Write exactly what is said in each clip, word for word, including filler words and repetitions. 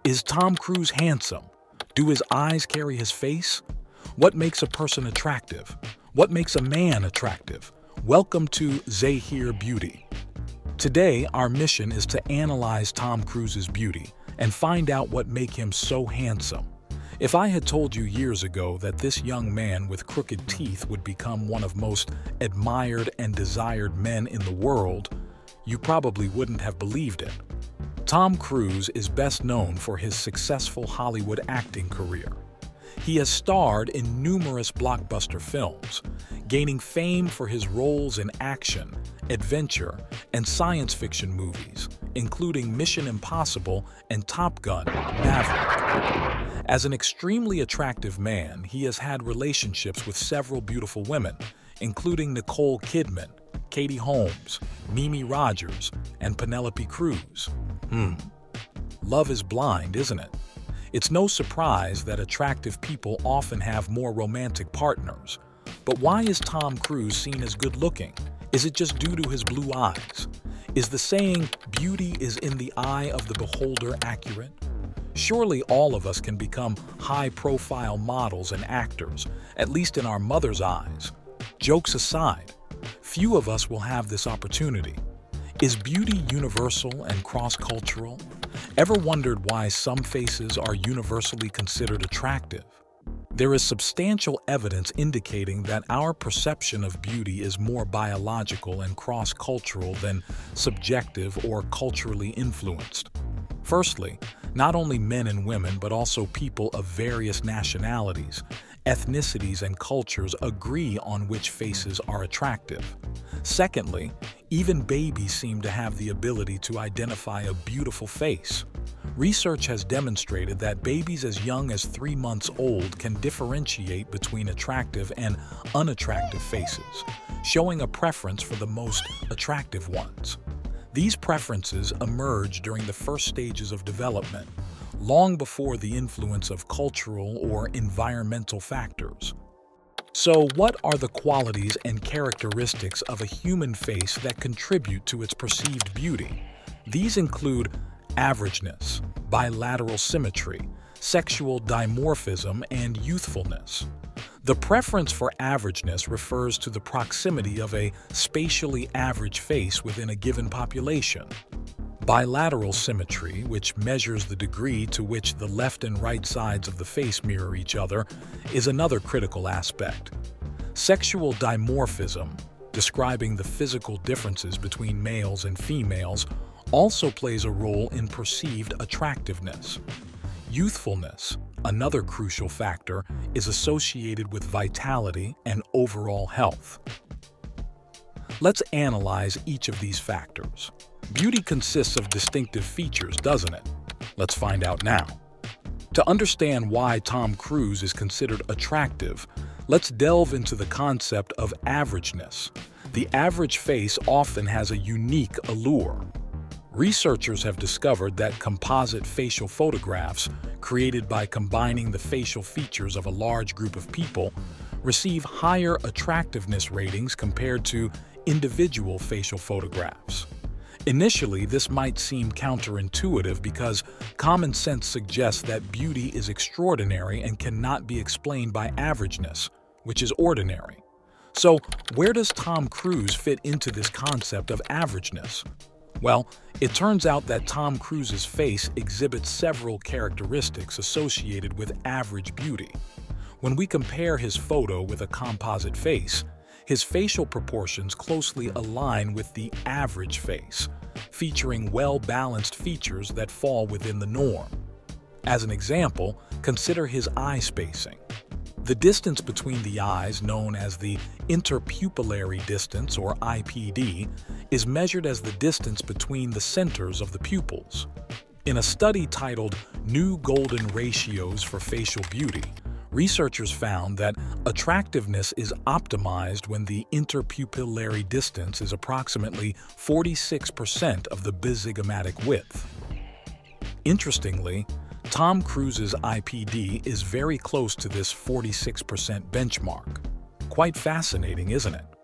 Is Tom Cruise handsome? Do his eyes carry his face? What makes a person attractive? What makes a man attractive? Welcome to Zahyr Beauty. Today, our mission is to analyze Tom Cruise's beauty and find out what makes him so handsome. If I had told you years ago that this young man with crooked teeth would become one of most admired and desired men in the world, you probably wouldn't have believed it. Tom Cruise is best known for his successful Hollywood acting career. He has starred in numerous blockbuster films, gaining fame for his roles in action, adventure, and science fiction movies, including Mission Impossible and Top Gun Maverick. As an extremely attractive man, he has had relationships with several beautiful women, including Nicole Kidman, Katie Holmes, Mimi Rogers, and Penelope Cruz. Hmm. Love is blind, isn't it? It's no surprise that attractive people often have more romantic partners. But why is Tom Cruise seen as good-looking? Is it just due to his blue eyes? Is the saying, "beauty is in the eye of the beholder," accurate? Surely all of us can become high-profile models and actors, at least in our mother's eyes. Jokes aside, few of us will have this opportunity. Is beauty universal and cross-cultural? Ever wondered why some faces are universally considered attractive? There is substantial evidence indicating that our perception of beauty is more biological and cross-cultural than subjective or culturally influenced. Firstly, not only men and women, but also people of various nationalities, ethnicities, and cultures agree on which faces are attractive. Secondly, even babies seem to have the ability to identify a beautiful face. Research has demonstrated that babies as young as three months old can differentiate between attractive and unattractive faces, showing a preference for the most attractive ones. These preferences emerge during the first stages of development, long before the influence of cultural or environmental factors. So, what are the qualities and characteristics of a human face that contribute to its perceived beauty? These include averageness, bilateral symmetry, sexual dimorphism, and youthfulness. The preference for averageness refers to the proximity of a spatially average face within a given population. Bilateral symmetry, which measures the degree to which the left and right sides of the face mirror each other, is another critical aspect. Sexual dimorphism, describing the physical differences between males and females, also plays a role in perceived attractiveness. Youthfulness, another crucial factor, is associated with vitality and overall health. Let's analyze each of these factors. Beauty consists of distinctive features, doesn't it? Let's find out now. To understand why Tom Cruise is considered attractive, let's delve into the concept of averageness. The average face often has a unique allure. Researchers have discovered that composite facial photographs, created by combining the facial features of a large group of people, receive higher attractiveness ratings compared to individual facial photographs. Initially, this might seem counterintuitive because common sense suggests that beauty is extraordinary and cannot be explained by averageness, which is ordinary. So, where does Tom Cruise fit into this concept of averageness? Well, it turns out that Tom Cruise's face exhibits several characteristics associated with average beauty. When we compare his photo with a composite face, his facial proportions closely align with the average face, featuring well-balanced features that fall within the norm. As an example, consider his eye spacing. The distance between the eyes, known as the interpupillary distance or I P D, is measured as the distance between the centers of the pupils. In a study titled "New Golden Ratios for Facial Beauty," researchers found that attractiveness is optimized when the interpupillary distance is approximately forty-six percent of the bizygomatic width. Interestingly, Tom Cruise's I P D is very close to this forty-six percent benchmark. Quite fascinating, isn't it?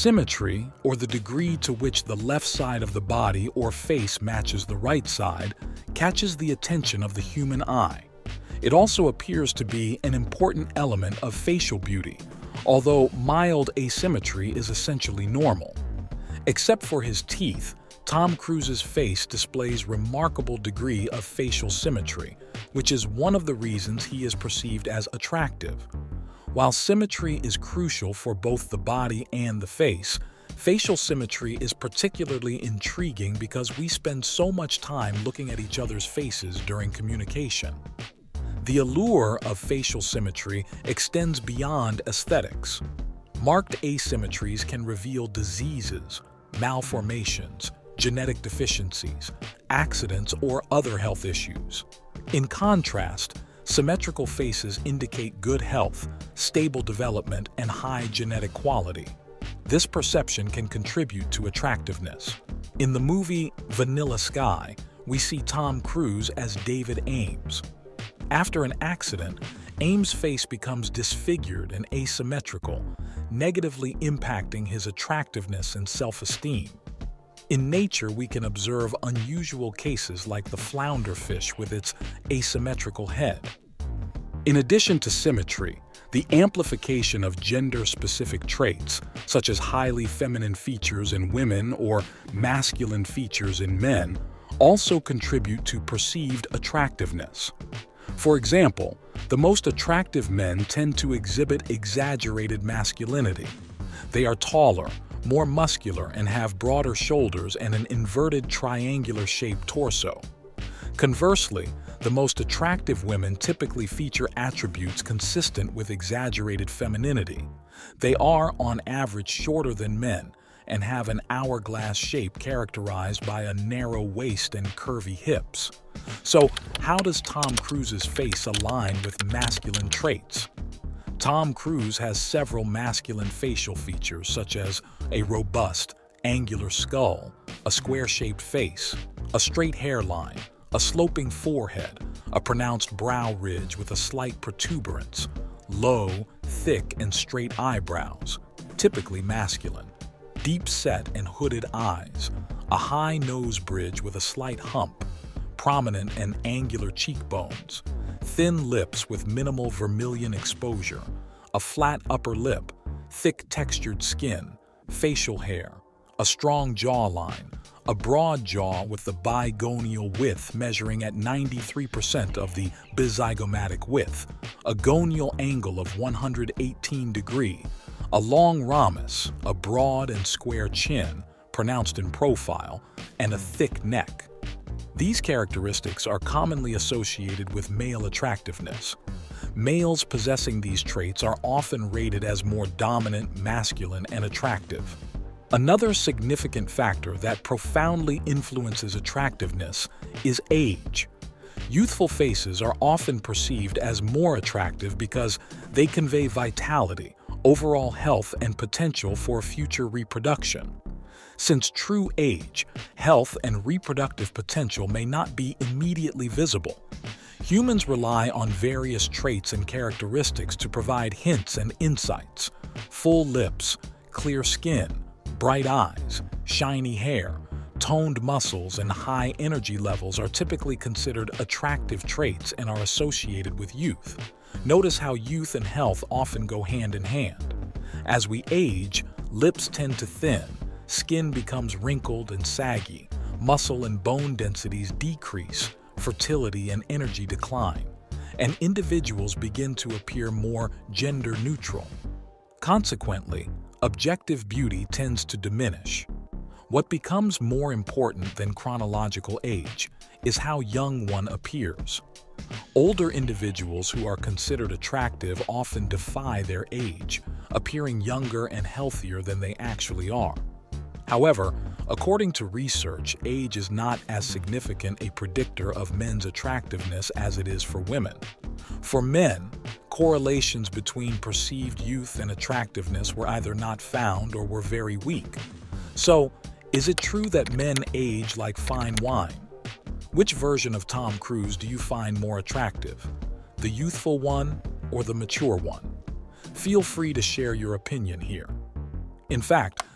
Symmetry, or the degree to which the left side of the body or face matches the right side, catches the attention of the human eye. It also appears to be an important element of facial beauty, although mild asymmetry is essentially normal. Except for his teeth, Tom Cruise's face displays remarkable degree of facial symmetry, which is one of the reasons he is perceived as attractive. While symmetry is crucial for both the body and the face, facial symmetry is particularly intriguing because we spend so much time looking at each other's faces during communication. The allure of facial symmetry extends beyond aesthetics. Marked asymmetries can reveal diseases, malformations, genetic deficiencies, accidents, or other health issues. In contrast, symmetrical faces indicate good health, stable development, and high genetic quality. This perception can contribute to attractiveness. In the movie Vanilla Sky, we see Tom Cruise as David Ames. After an accident, Ames' face becomes disfigured and asymmetrical, negatively impacting his attractiveness and self-esteem. In nature, we can observe unusual cases like the flounderfish with its asymmetrical head. In addition to symmetry, the amplification of gender-specific traits, such as highly feminine features in women or masculine features in men, also contribute to perceived attractiveness. For example, the most attractive men tend to exhibit exaggerated masculinity. They are taller, more muscular, and have broader shoulders and an inverted triangular-shaped torso. Conversely, the most attractive women typically feature attributes consistent with exaggerated femininity. They are, on average, shorter than men and have an hourglass shape characterized by a narrow waist and curvy hips. So, how does Tom Cruise's face align with masculine traits? Tom Cruise has several masculine facial features such as a robust, angular skull, a square-shaped face, a straight hairline, a sloping forehead, a pronounced brow ridge with a slight protuberance, low, thick, and straight eyebrows, typically masculine, deep-set and hooded eyes, a high nose bridge with a slight hump, prominent and angular cheekbones, thin lips with minimal vermilion exposure, a flat upper lip, thick textured skin, facial hair, a strong jawline, a broad jaw with the bigonial width measuring at ninety-three percent of the bizygomatic width, a gonial angle of one hundred eighteen degrees, a long rhombus, a broad and square chin, pronounced in profile, and a thick neck. These characteristics are commonly associated with male attractiveness. Males possessing these traits are often rated as more dominant, masculine, and attractive. Another significant factor that profoundly influences attractiveness is age. Youthful faces are often perceived as more attractive because they convey vitality, overall health, and potential for future reproduction. Since true age, health, and reproductive potential may not be immediately visible, humans rely on various traits and characteristics to provide hints and insights. Full lips, clear skin, bright eyes, shiny hair, toned muscles, and high energy levels are typically considered attractive traits and are associated with youth. Notice how youth and health often go hand in hand. As we age, lips tend to thin, skin becomes wrinkled and saggy, muscle and bone densities decrease, fertility and energy decline, and individuals begin to appear more gender neutral. Consequently, objective beauty tends to diminish. What becomes more important than chronological age is how young one appears. Older individuals who are considered attractive often defy their age, appearing younger and healthier than they actually are. However, according to research, age is not as significant a predictor of men's attractiveness as it is for women. For men, correlations between perceived youth and attractiveness were either not found or were very weak. So, is it true that men age like fine wine? Which version of Tom Cruise do you find more attractive? The youthful one or the mature one? Feel free to share your opinion here. In fact,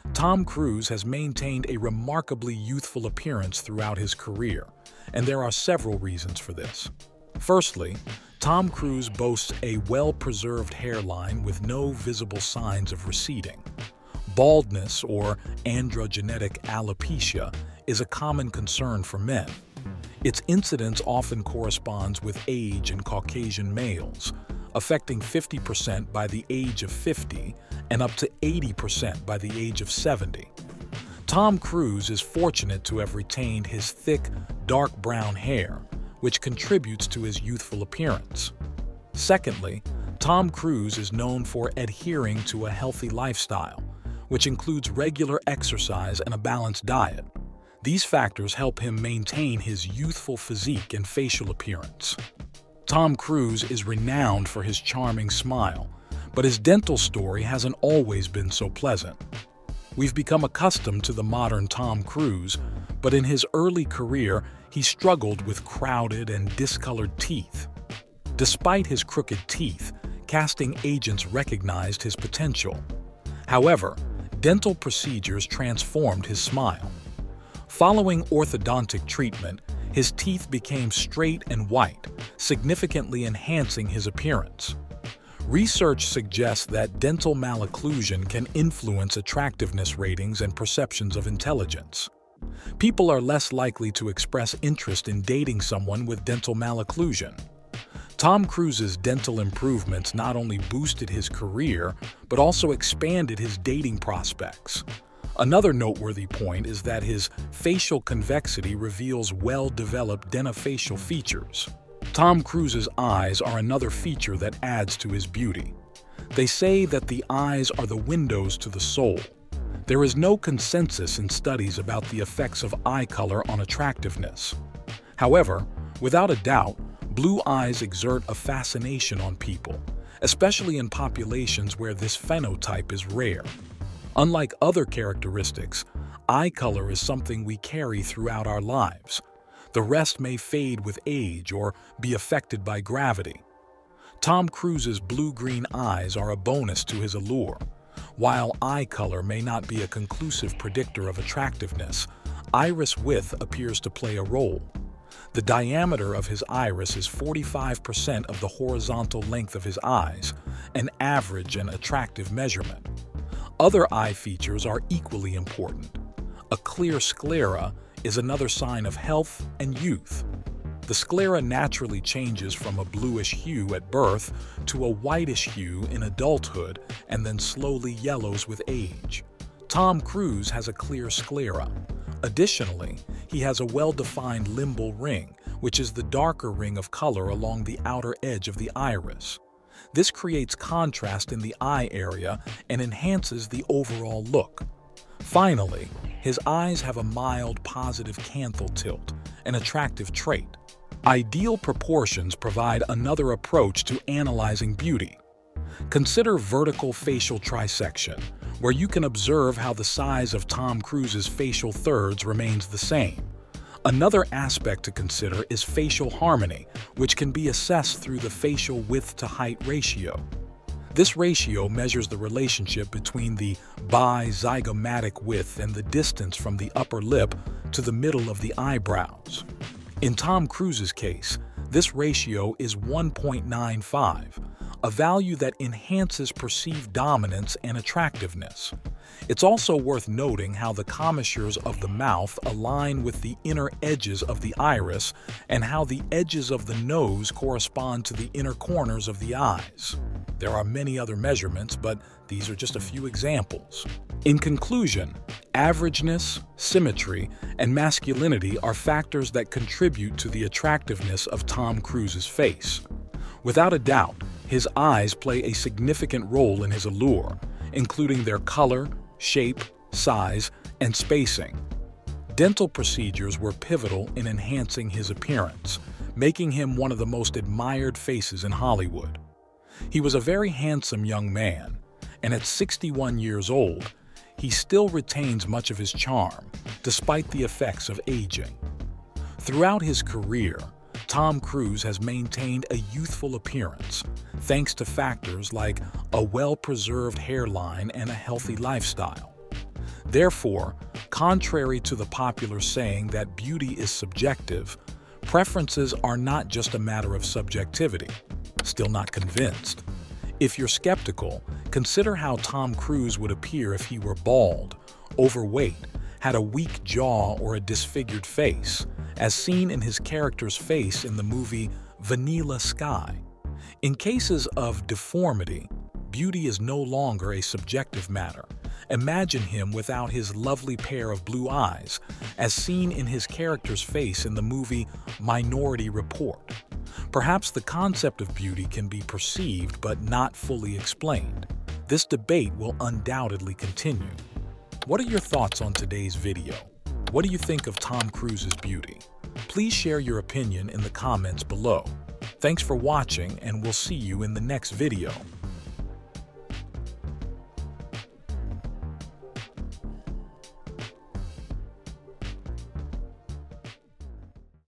Tom Cruise has maintained a remarkably youthful appearance throughout his career, and there are several reasons for this. Firstly, Tom Cruise boasts a well-preserved hairline with no visible signs of receding. Baldness, or androgenetic alopecia, is a common concern for men. Its incidence often corresponds with age in Caucasian males, affecting fifty percent by the age of fifty and up to eighty percent by the age of seventy. Tom Cruise is fortunate to have retained his thick, dark brown hair, which contributes to his youthful appearance. Secondly, Tom Cruise is known for adhering to a healthy lifestyle, which includes regular exercise and a balanced diet. These factors help him maintain his youthful physique and facial appearance. Tom Cruise is renowned for his charming smile, but his dental story hasn't always been so pleasant. We've become accustomed to the modern Tom Cruise, but in his early career, he struggled with crowded and discolored teeth. Despite his crooked teeth, casting agents recognized his potential. However, dental procedures transformed his smile. Following orthodontic treatment, his teeth became straight and white, significantly enhancing his appearance. Research suggests that dental malocclusion can influence attractiveness ratings and perceptions of intelligence. People are less likely to express interest in dating someone with dental malocclusion. Tom Cruise's dental improvements not only boosted his career, but also expanded his dating prospects. Another noteworthy point is that his facial convexity reveals well-developed dentofacial features. Tom Cruise's eyes are another feature that adds to his beauty. They say that the eyes are the windows to the soul. There is no consensus in studies about the effects of eye color on attractiveness. However, without a doubt, blue eyes exert a fascination on people, especially in populations where this phenotype is rare. Unlike other characteristics, eye color is something we carry throughout our lives. The rest may fade with age or be affected by gravity. Tom Cruise's blue-green eyes are a bonus to his allure. While eye color may not be a conclusive predictor of attractiveness, iris width appears to play a role. The diameter of his iris is forty-five percent of the horizontal length of his eyes, an average and attractive measurement. Other eye features are equally important. A clear sclera is another sign of health and youth. The sclera naturally changes from a bluish hue at birth to a whitish hue in adulthood and then slowly yellows with age. Tom Cruise has a clear sclera. Additionally, he has a well-defined limbal ring, which is the darker ring of color along the outer edge of the iris. This creates contrast in the eye area and enhances the overall look. Finally, his eyes have a mild positive canthal tilt, an attractive trait. Ideal proportions provide another approach to analyzing beauty. Consider vertical facial trisection, where you can observe how the size of Tom Cruise's facial thirds remains the same. Another aspect to consider is facial harmony, which can be assessed through the facial width-to-height ratio. This ratio measures the relationship between the bizygomatic width and the distance from the upper lip to the middle of the eyebrows. In Tom Cruise's case, this ratio is one point nine five, a value that enhances perceived dominance and attractiveness. It's also worth noting how the commissures of the mouth align with the inner edges of the iris and how the edges of the nose correspond to the inner corners of the eyes. There are many other measurements, but these are just a few examples. In conclusion, averageness, symmetry, and masculinity are factors that contribute to the attractiveness of Tom Cruise's face. Without a doubt, his eyes play a significant role in his allure, including their color, shape, size, and spacing. Dental procedures were pivotal in enhancing his appearance, making him one of the most admired faces in Hollywood. He was a very handsome young man, and at sixty-one years old, he still retains much of his charm, despite the effects of aging. Throughout his career, Tom Cruise has maintained a youthful appearance, thanks to factors like a well-preserved hairline and a healthy lifestyle. Therefore, contrary to the popular saying that beauty is subjective, preferences are not just a matter of subjectivity. Still not convinced? If you're skeptical, consider how Tom Cruise would appear if he were bald, overweight, had a weak jaw or a disfigured face, as seen in his character's face in the movie Vanilla Sky. In cases of deformity, beauty is no longer a subjective matter. Imagine him without his lovely pair of blue eyes, as seen in his character's face in the movie Minority Report. Perhaps the concept of beauty can be perceived but not fully explained. This debate will undoubtedly continue. What are your thoughts on today's video? What do you think of Tom Cruise's beauty? Please share your opinion in the comments below. Thanks for watching, and we'll see you in the next video.